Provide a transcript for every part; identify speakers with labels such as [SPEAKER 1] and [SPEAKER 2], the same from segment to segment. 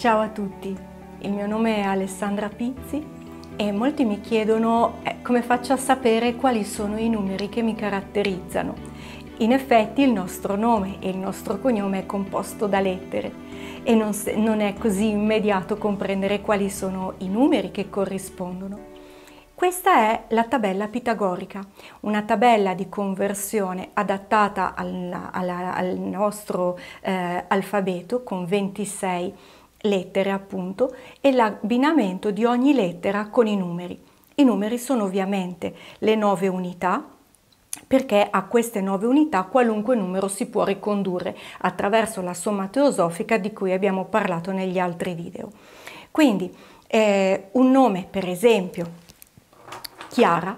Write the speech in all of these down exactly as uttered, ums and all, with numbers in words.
[SPEAKER 1] Ciao a tutti, il mio nome è Alessandra Pizzi e molti mi chiedono eh, come faccio a sapere quali sono i numeri che mi caratterizzano. In effetti il nostro nome e il nostro cognome è composto da lettere e non, se, non è così immediato comprendere quali sono i numeri che corrispondono. Questa è la tabella pitagorica, una tabella di conversione adattata al, alla, al nostro eh, alfabeto con ventisei lettere appunto e l'abbinamento di ogni lettera con i numeri. I numeri sono ovviamente le nove unità, perché a queste nove unità qualunque numero si può ricondurre attraverso la somma teosofica di cui abbiamo parlato negli altri video. Quindi eh, un nome, per esempio Chiara,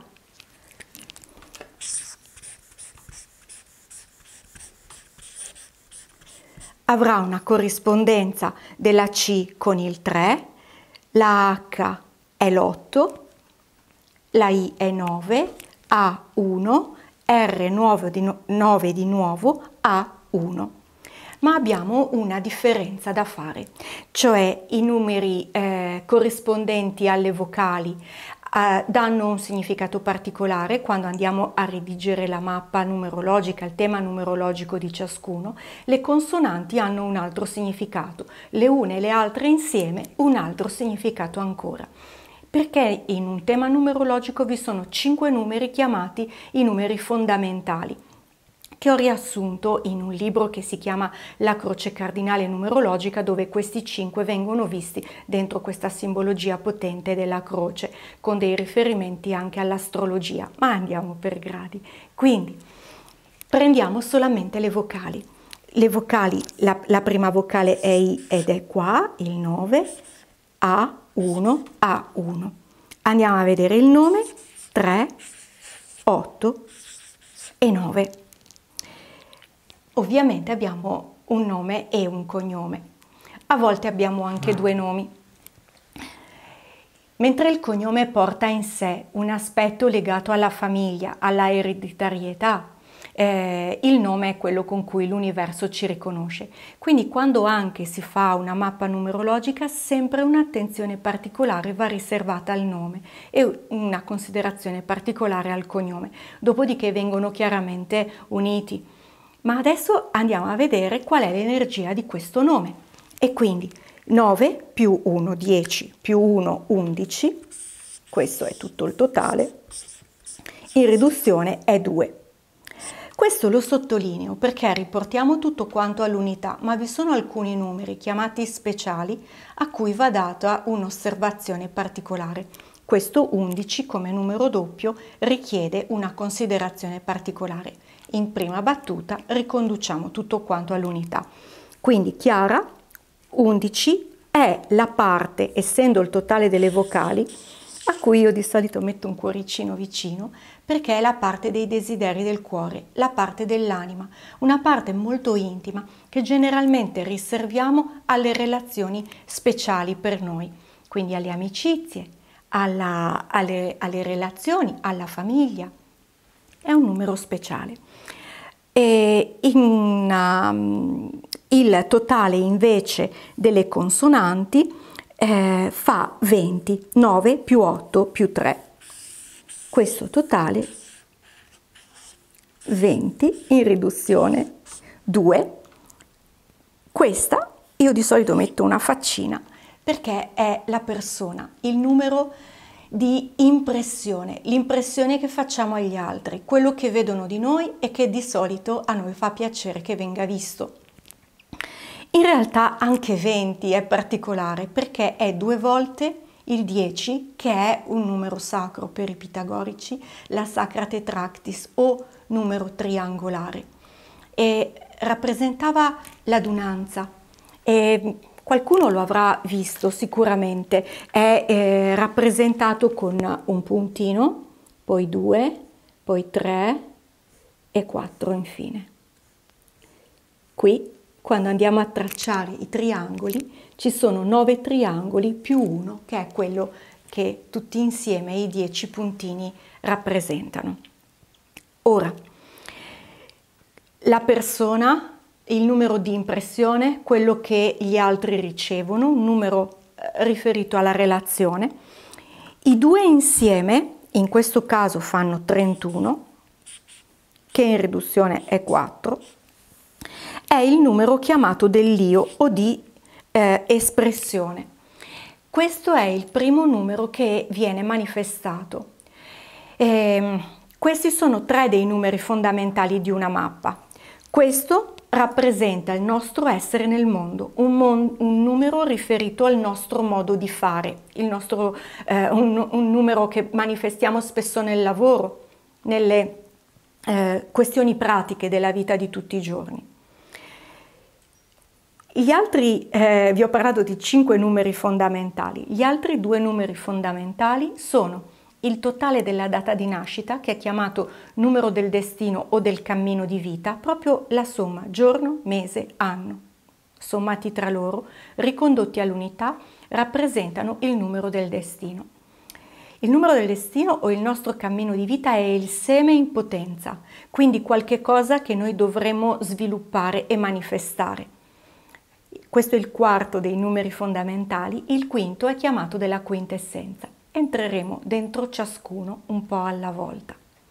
[SPEAKER 1] avrà una corrispondenza della C con il tre, la H è l'otto, la I è nove, A uno, R nove di nuovo, A uno. Ma abbiamo una differenza da fare, cioè i numeri eh, corrispondenti alle vocali eh, danno un significato particolare quando andiamo a redigere la mappa numerologica, il tema numerologico di ciascuno. Le consonanti hanno un altro significato, le une e le altre insieme un altro significato ancora. Perché in un tema numerologico vi sono cinque numeri chiamati i numeri fondamentali, che ho riassunto in un libro che si chiama La croce cardinale numerologica, dove questi cinque vengono visti dentro questa simbologia potente della croce, con dei riferimenti anche all'astrologia, ma andiamo per gradi. Quindi prendiamo solamente le vocali. Le vocali, la, la prima vocale è I ed è qua, il nove, A uno, A uno. Andiamo a vedere il nome, tre, otto e nove. Ovviamente abbiamo un nome e un cognome. A volte abbiamo anche due nomi. Mentre il cognome porta in sé un aspetto legato alla famiglia, alla ereditarietà, eh, il nome è quello con cui l'universo ci riconosce. Quindi quando anche si fa una mappa numerologica, sempre un'attenzione particolare va riservata al nome e una considerazione particolare al cognome. Dopodiché vengono chiaramente uniti. Ma adesso andiamo a vedere qual è l'energia di questo nome. E quindi nove più uno, dieci, più uno, undici, questo è tutto il totale, in riduzione è due. Questo lo sottolineo perché riportiamo tutto quanto all'unità, ma vi sono alcuni numeri chiamati speciali a cui va data un'osservazione particolare. Questo undici come numero doppio richiede una considerazione particolare. In prima battuta riconduciamo tutto quanto all'unità. Quindi Chiara, undici, è la parte, essendo il totale delle vocali, a cui io di solito metto un cuoricino vicino, perché è la parte dei desideri del cuore, la parte dell'anima, una parte molto intima che generalmente riserviamo alle relazioni speciali per noi, quindi alle amicizie, alla, alle, alle relazioni, alla famiglia. È un numero speciale. E in, um, il totale invece delle consonanti eh, fa venti, nove più otto più tre. Questo totale venti in riduzione due. Questa io di solito metto una faccina perché è la persona, il numero di impressione, l'impressione che facciamo agli altri, quello che vedono di noi e che di solito a noi fa piacere che venga visto. In realtà anche venti è particolare perché è due volte il dieci, che è un numero sacro per i pitagorici, la Sacra Tetractis o numero triangolare, e rappresentava l'adunanza. E qualcuno lo avrà visto sicuramente, è eh, rappresentato con un puntino, poi due, poi tre e quattro infine. Qui, quando andiamo a tracciare i triangoli, ci sono nove triangoli più uno, che è quello che tutti insieme i dieci puntini rappresentano. Ora, la persona il numero di impressione, quello che gli altri ricevono, un numero eh, riferito alla relazione. I due insieme, in questo caso, fanno trentuno, che in riduzione è quattro, è il numero chiamato dell'io o di eh, espressione. Questo è il primo numero che viene manifestato. E, questi sono tre dei numeri fondamentali di una mappa. Questo rappresenta il nostro essere nel mondo, un, mon un numero riferito al nostro modo di fare, il nostro, eh, un, un numero che manifestiamo spesso nel lavoro, nelle eh, questioni pratiche della vita di tutti i giorni. Gli altri, eh, vi ho parlato di cinque numeri fondamentali, gli altri due numeri fondamentali sono il totale della data di nascita, che è chiamato numero del destino o del cammino di vita, proprio la somma giorno, mese, anno, sommati tra loro, ricondotti all'unità, rappresentano il numero del destino. Il numero del destino o il nostro cammino di vita è il seme in potenza, quindi qualche cosa che noi dovremo sviluppare e manifestare. Questo è il quarto dei numeri fondamentali, il quinto è chiamato della quintessenza. Entreremo dentro ciascuno un po' alla volta.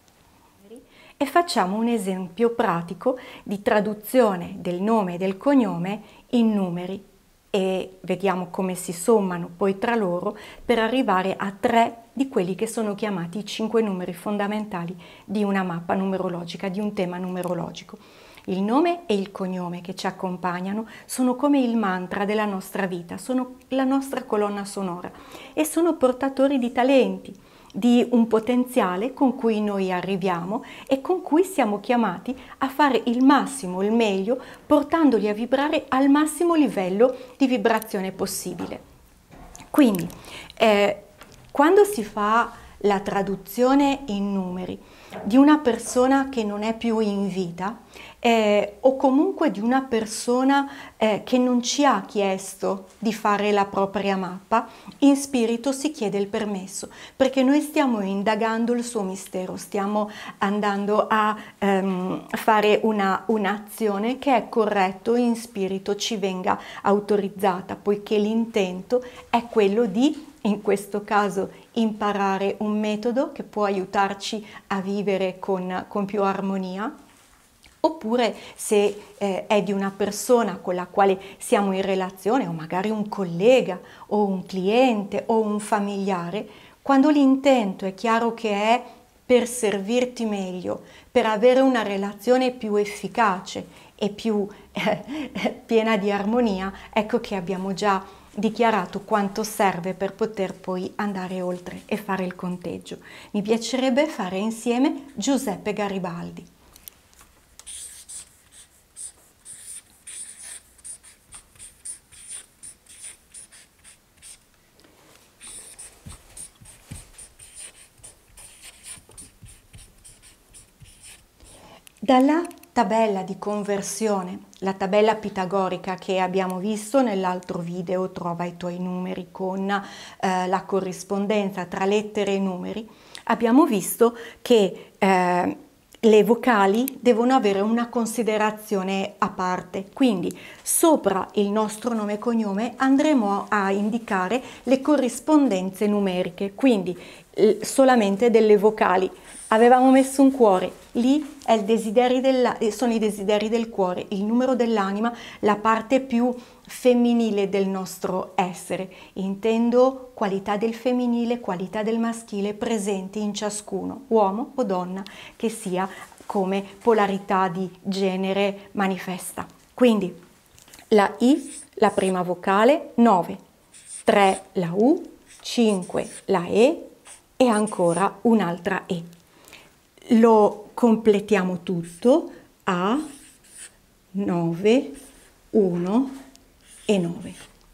[SPEAKER 1] E facciamo un esempio pratico di traduzione del nome e del cognome in numeri e vediamo come si sommano poi tra loro per arrivare a tre di quelli che sono chiamati i cinque numeri fondamentali di una mappa numerologica, di un tema numerologico. Il nome e il cognome che ci accompagnano sono come il mantra della nostra vita, sono la nostra colonna sonora e sono portatori di talenti, di un potenziale con cui noi arriviamo e con cui siamo chiamati a fare il massimo, il meglio, portandoli a vibrare al massimo livello di vibrazione possibile. Quindi, eh, quando si fa la traduzione in numeri di una persona che non è più in vita, Eh, o comunque di una persona eh, che non ci ha chiesto di fare la propria mappa, in spirito si chiede il permesso, perché noi stiamo indagando il suo mistero, stiamo andando a ehm, fare una, un'azione che è corretto in spirito ci venga autorizzata, poiché l'intento è quello di, in questo caso, imparare un metodo che può aiutarci a vivere con, con più armonia. Oppure se eh, è di una persona con la quale siamo in relazione, o magari un collega, o un cliente, o un familiare, quando l'intento è chiaro che è per servirti meglio, per avere una relazione più efficace e più eh, piena di armonia, ecco che abbiamo già dichiarato quanto serve per poter poi andare oltre e fare il conteggio. Mi piacerebbe fare insieme Giuseppe Garibaldi. Dalla tabella di conversione, la tabella pitagorica che abbiamo visto nell'altro video, trova i tuoi numeri con eh, la corrispondenza tra lettere e numeri, abbiamo visto che eh, le vocali devono avere una considerazione a parte, quindi sopra il nostro nome e cognome andremo a indicare le corrispondenze numeriche, quindi eh, solamente delle vocali. Avevamo messo un cuore, lì è il desideri della, sono i desideri del cuore, il numero dell'anima, la parte più femminile del nostro essere. Intendo qualità del femminile, qualità del maschile presenti in ciascuno, uomo o donna, che sia come polarità di genere manifesta. Quindi la I, la prima vocale, nove, tre la U, cinque la E e ancora un'altra E. Lo completiamo tutto a nove, uno e nove.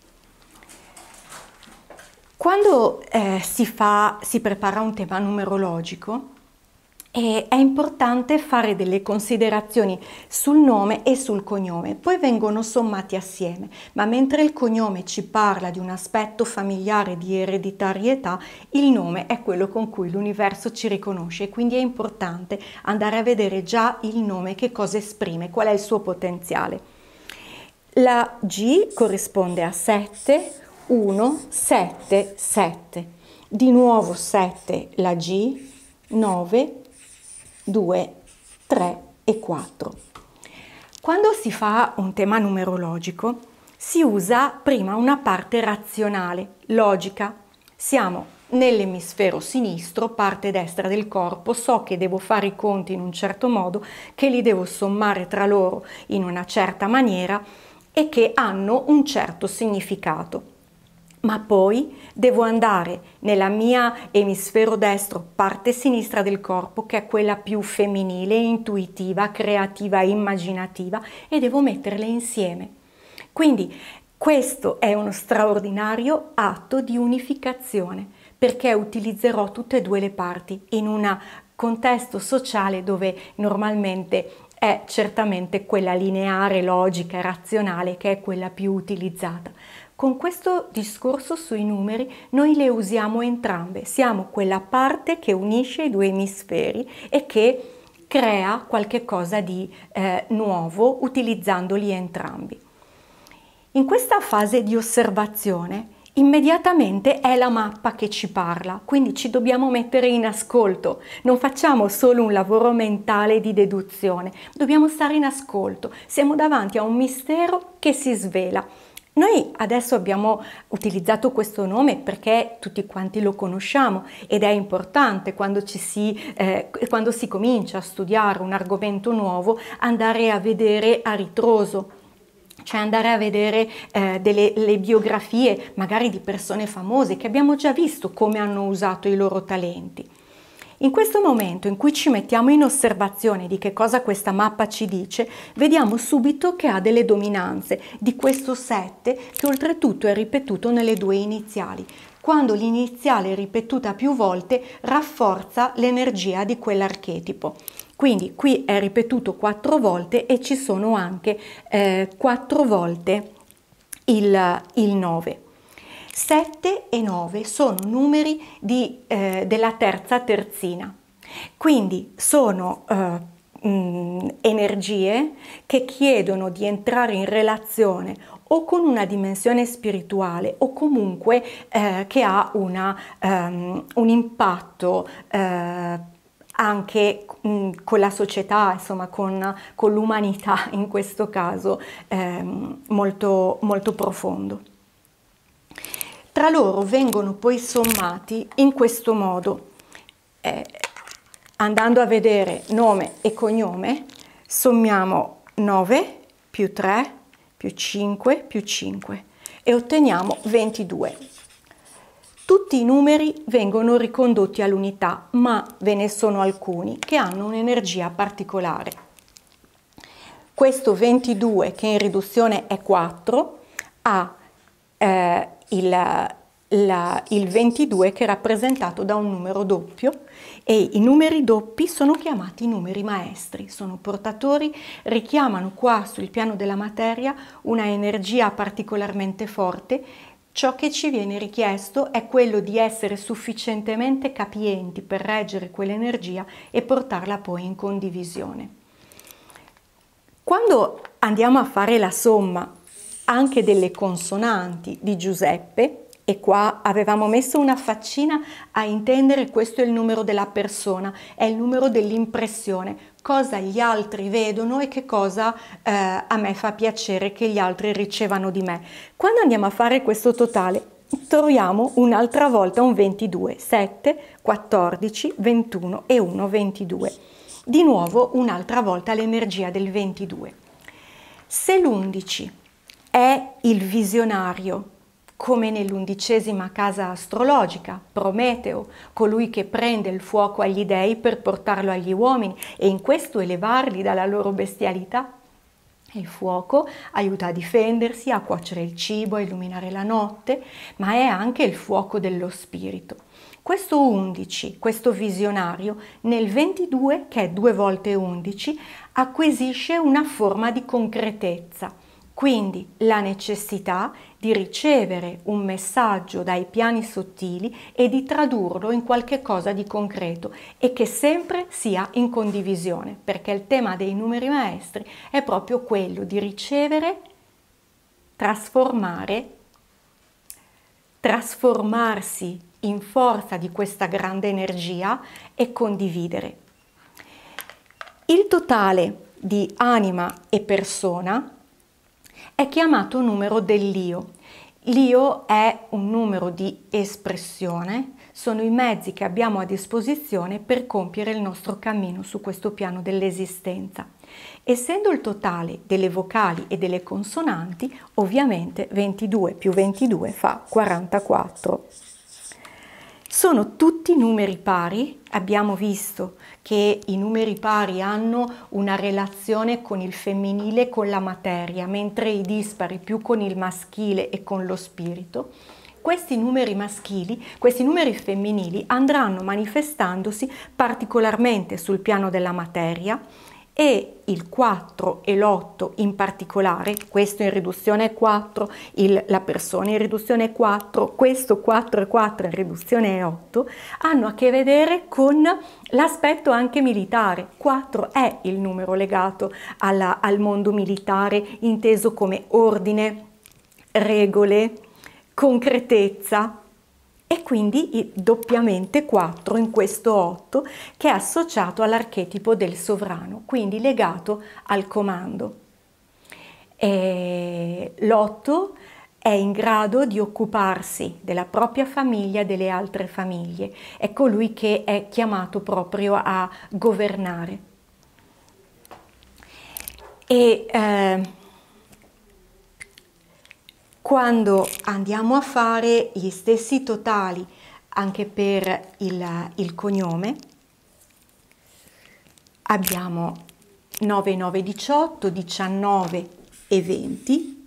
[SPEAKER 1] Quando eh, si fa, si prepara un tema numerologico, eh, è importante fare delle considerazioni sul nome e sul cognome, poi vengono sommati assieme, ma mentre il cognome ci parla di un aspetto familiare di ereditarietà, il nome è quello con cui l'universo ci riconosce, quindi è importante andare a vedere già il nome che cosa esprime, qual è il suo potenziale. La G corrisponde a sette, uno, sette, sette. Di nuovo sette la G, nove, due, tre e quattro. Quando si fa un tema numerologico si usa prima una parte razionale, logica. Siamo nell'emisfero sinistro, parte destra del corpo, so che devo fare i conti in un certo modo, che li devo sommare tra loro in una certa maniera e che hanno un certo significato. Ma poi devo andare nella mia emisfero destro, parte sinistra del corpo, che è quella più femminile, intuitiva, creativa e immaginativa, e devo metterle insieme. Quindi questo è uno straordinario atto di unificazione, perché utilizzerò tutte e due le parti in un contesto sociale dove normalmente è certamente quella lineare, logica e razionale che è quella più utilizzata. Con questo discorso sui numeri noi le usiamo entrambe, siamo quella parte che unisce i due emisferi e che crea qualche cosa di eh, nuovo utilizzandoli entrambi. In questa fase di osservazione immediatamente è la mappa che ci parla, quindi ci dobbiamo mettere in ascolto, non facciamo solo un lavoro mentale di deduzione, dobbiamo stare in ascolto, siamo davanti a un mistero che si svela. Noi adesso abbiamo utilizzato questo nome perché tutti quanti lo conosciamo ed è importante quando, ci si, eh, quando si comincia a studiare un argomento nuovo andare a vedere a ritroso, cioè andare a vedere eh, delle le biografie magari di persone famose che abbiamo già visto come hanno usato i loro talenti. In questo momento in cui ci mettiamo in osservazione di che cosa questa mappa ci dice, vediamo subito che ha delle dominanze di questo sette che oltretutto è ripetuto nelle due iniziali. Quando l'iniziale è ripetuta più volte rafforza l'energia di quell'archetipo. Quindi qui è ripetuto quattro volte e ci sono anche eh, quattro volte il, il nove. sette e nove sono numeri di, eh, della terza terzina, quindi sono eh, mh, energie che chiedono di entrare in relazione o con una dimensione spirituale o comunque eh, che ha una, um, un impatto eh, anche mh, con la società, insomma con, con l'umanità in questo caso ehm, molto, molto profondo. Tra loro vengono poi sommati in questo modo, eh, andando a vedere nome e cognome, sommiamo nove più tre più cinque più cinque e otteniamo ventidue. Tutti i numeri vengono ricondotti all'unità, ma ve ne sono alcuni che hanno un'energia particolare. Questo ventidue, che in riduzione è quattro, ha eh, il, la, il ventidue che è rappresentato da un numero doppio e i numeri doppi sono chiamati numeri maestri, sono portatori, richiamano qua sul piano della materia una energia particolarmente forte. Ciò che ci viene richiesto è quello di essere sufficientemente capienti per reggere quell'energia e portarla poi in condivisione. Quando andiamo a fare la somma anche delle consonanti di Giuseppe, e qua avevamo messo una faccina a intendere questo è il numero della persona, è il numero dell'impressione, cosa gli altri vedono e che cosa eh, a me fa piacere che gli altri ricevano di me. Quando andiamo a fare questo totale troviamo un'altra volta un ventidue, sette, quattordici, ventuno e uno, ventidue. Di nuovo un'altra volta l'energia del ventidue. Se l'undici è il visionario, come nell'undicesima casa astrologica, Prometeo, colui che prende il fuoco agli dei per portarlo agli uomini e in questo elevarli dalla loro bestialità. Il fuoco aiuta a difendersi, a cuocere il cibo, a illuminare la notte, ma è anche il fuoco dello spirito. Questo undici, questo visionario, nel ventidue, che è due volte undici, acquisisce una forma di concretezza. Quindi la necessità di ricevere un messaggio dai piani sottili e di tradurlo in qualche cosa di concreto e che sempre sia in condivisione, perché il tema dei numeri maestri è proprio quello di ricevere trasformare, trasformarsi in forza di questa grande energia e condividere. Il totale di anima e persona è chiamato numero dell'io. L'io è un numero di espressione, sono i mezzi che abbiamo a disposizione per compiere il nostro cammino su questo piano dell'esistenza. Essendo il totale delle vocali e delle consonanti, ovviamente ventidue più ventidue fa quarantaquattro. Sono tutti numeri pari, abbiamo visto che i numeri pari hanno una relazione con il femminile e con la materia, mentre i dispari più con il maschile e con lo spirito. Questi numeri maschili, questi numeri femminili andranno manifestandosi particolarmente sul piano della materia, e il quattro e l'otto in particolare, questo in riduzione quattro, il, la persona in riduzione quattro, questo quattro e quattro in riduzione otto, hanno a che vedere con l'aspetto anche militare. quattro è il numero legato alla, al mondo militare, inteso come ordine, regole, concretezza, e quindi doppiamente quattro in questo otto, che è associato all'archetipo del sovrano, quindi legato al comando. L'otto è in grado di occuparsi della propria famiglia e delle altre famiglie, è colui che è chiamato proprio a governare. E eh, quando andiamo a fare gli stessi totali anche per il, il cognome, abbiamo nove, nove, diciotto, diciannove e venti.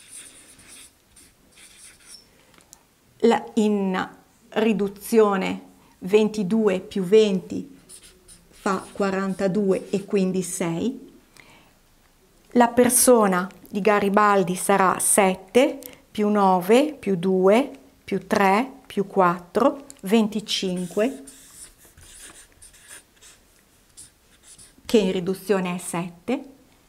[SPEAKER 1] La, in riduzione ventidue più venti fa quarantadue e quindi sei. La persona di Garibaldi sarà sette più nove più due più tre più quattro, venticinque, che in riduzione è sette.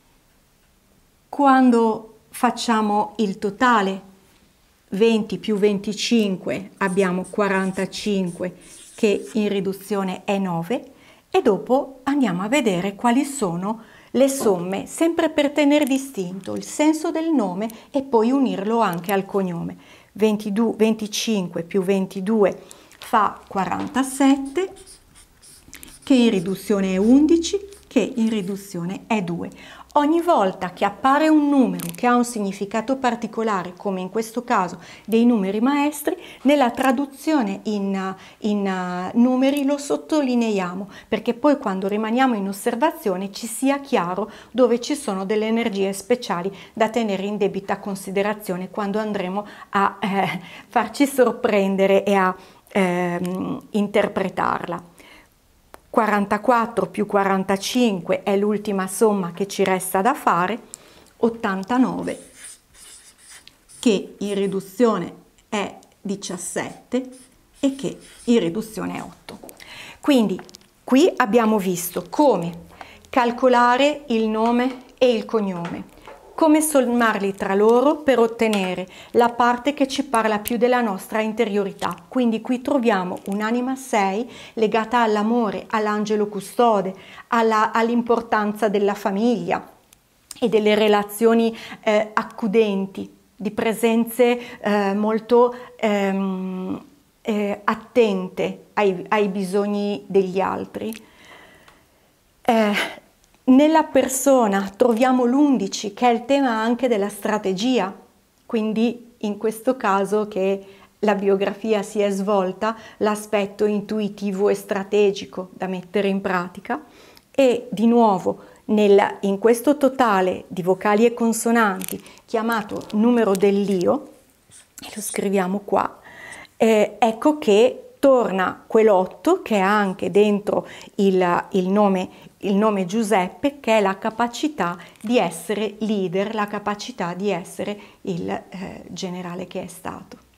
[SPEAKER 1] Quando facciamo il totale venti più venticinque abbiamo quarantacinque, che in riduzione è nove, e dopo andiamo a vedere quali sono le somme, sempre per tenere distinto il senso del nome e poi unirlo anche al cognome. ventidue, venticinque più ventidue fa quarantasette, che in riduzione è undici, che in riduzione è due. Ogni volta che appare un numero che ha un significato particolare, come in questo caso dei numeri maestri, nella traduzione in, in uh, numeri lo sottolineiamo, perché poi quando rimaniamo in osservazione ci sia chiaro dove ci sono delle energie speciali da tenere in debita considerazione quando andremo a eh, farci sorprendere e a eh, interpretarla. quarantaquattro più quarantacinque è l'ultima somma che ci resta da fare, ottantanove, che in riduzione è diciassette e che in riduzione è otto. Quindi qui abbiamo visto come calcolare il nome e il cognome, come sommarli tra loro per ottenere la parte che ci parla più della nostra interiorità. Quindi qui troviamo un'anima sei legata all'amore, all'angelo custode, all'importanza della famiglia e delle relazioni eh, accudenti, di presenze eh, molto ehm, eh, attente ai, ai bisogni degli altri. Eh, Nella persona troviamo l'undici, che è il tema anche della strategia, quindi in questo caso che la biografia si è svolta, l'aspetto intuitivo e strategico da mettere in pratica, e di nuovo nel, in questo totale di vocali e consonanti chiamato numero dell'io, lo scriviamo qua, eh, ecco che torna quell'otto che ha anche dentro il, il, nome, il nome Giuseppe, che è la capacità di essere leader, la capacità di essere il eh, generale che è stato.